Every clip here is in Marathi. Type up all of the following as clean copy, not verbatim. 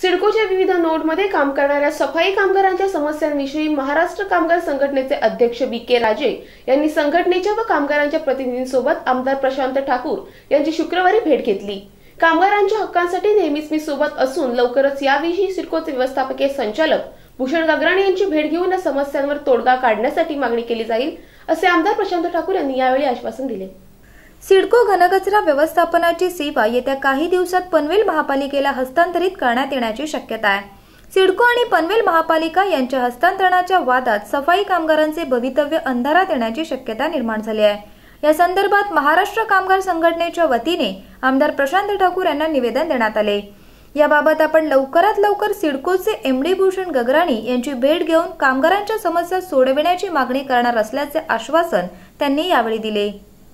सिडकोच्या विविध नोडमध्ये काम करणाऱ्या सफाई कामगारांच्या समस्यांविषयी महाराष्ट्र कामगार संघटनेचे अध्यक्ष बी.के. राजे यांनी संघटनेच्या व कामगारांच्या प्रतिनिधींसोबत आमदार प्रशांत ठाकूर यांची शुक्रवारी भेट घेतली। कामगारांच्या हक्कांसाठी नेहमीच मी सोबत असून लवकरच याविषयी सिडकोचे व्यवस्थापकीय संचालक भूषण गगराणी यांची भेट घेऊन या समस्यांवर तोडगा काढण्यासाठी मागणी केली जाईल, असे आमदार प्रशांत ठाकूर यांनी यावेळी आश्वासन दिले। सिडको घनकचरा व्यवस्थापनाची सेवा येत्या काही दिवसात पनवेल महापालिकेला हस्तांतरित करण्यात येण्याची शक्यता आहे। सिडको आणि पनवेल महापालिका यांच्या हस्तांतरणाच्या वादात सफाई कामगारांचे भवितव्य अंधारात येण्याची शक्यता निर्माण झाली आहे। या संदर्भात महाराष्ट्र कामगार संघटनेच्या वतीने आमदार प्रशांत ठाकूर यांना निवेदन देण्यात आले। याबाबत आपण लवकरात लवकर सिडकोचे एमडी भूषण गगराणी यांची भेट घेऊन कामगारांच्या समस्या सोडविण्याची मागणी करणार असल्याचे आश्वासन त्यांनी यावेळी दिले।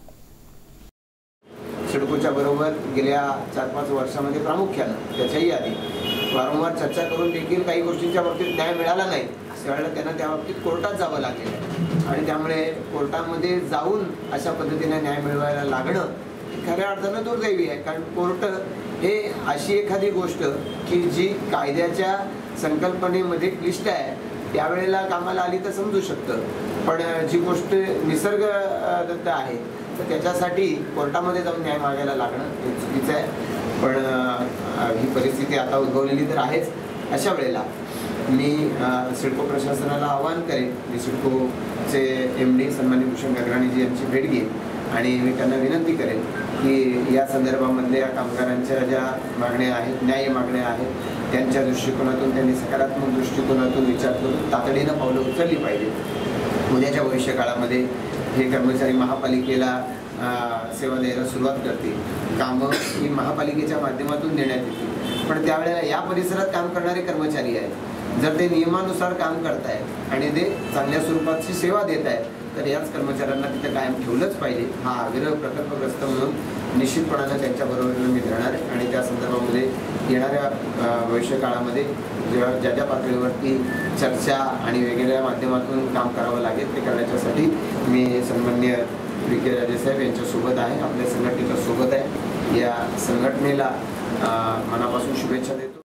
सिडकोच्या बरोबर गेल्या 4-5 वर्षांमध्ये प्रामुख्याने त्याच्याही आधी वारंवार चर्चा करून देखील काही गोष्टींच्या बाबतीत न्याय मिळाला नाही। त्यावेळेला त्यांना त्या बाबतीत कोर्टात जावं लागेल आणि त्यामुळे कोर्टामध्ये जाऊन अशा पद्धतीने न्याय मिळवायला लागणं खऱ्या अर्थानं दुर्दैवी आहे। कारण कोर्ट हे अशी एखादी गोष्ट की जी कायद्याच्या संकल्पनेमध्ये क्लिष्ट आहे, त्यावेळेला कामाला आली तर समजू शकतं, पण जी गोष्ट निसर्गदत्त आहे तर त्याच्यासाठी कोर्टामध्ये जाऊन न्याय मागायला लागणं हे चुकीचं आहे। पण ही परिस्थिती आता उद्भवलेली तर आहेच। अशा वेळेला मी सिडको प्रशासनाला आवाहन करेन, मी सिडकोचे एमडी सन्माननीय भूषण गगराणीजी यांची भेट घेईन आणि मी त्यांना विनंती करेन की या संदर्भामधल्या कामगारांच्या ज्या मागण्या आहेत, न्याय मागण्या आहेत, त्यांच्या दृष्टिकोनातून त्यांनी सकारात्मक दृष्टिकोनातून विचार करून तातडीनं पावलं उचलली पाहिजे। उद्याच्या भविष्यकाळामध्ये हे कर्मचारी महापालिकेला सेवा द्यायला सुरुवात करतील, कामं ही महापालिकेच्या माध्यमातून देण्यात येतील, पण त्यावेळेला या परिसरात काम करणारे कर्मचारी आहेत, जर ते नियमानुसार काम करतायत आणि ते चांगल्या स्वरूपाची सेवा देत आहेत तर याच कर्मचाऱ्यांना तिथे कायम ठेवलंच पाहिजे हा आग्रह प्रकल्पग्रस्त म्हणून निश्चितपणाने त्यांच्याबरोबर मी धरणार आहे। आणि त्या संदर्भामध्ये येणाऱ्या भविष्यकाळामध्ये ज्या ज्या पातळीवरती चर्चा आणि वेगवेगळ्या माध्यमातून काम करावं लागेल ते करण्याच्यासाठी मी सन्माननीय बी.के. राजे साहेब यांच्यासोबत आहे, आपल्या संघटनेच्या सोबत आहे। या संघटनेला मनापासून शुभेच्छा देतो।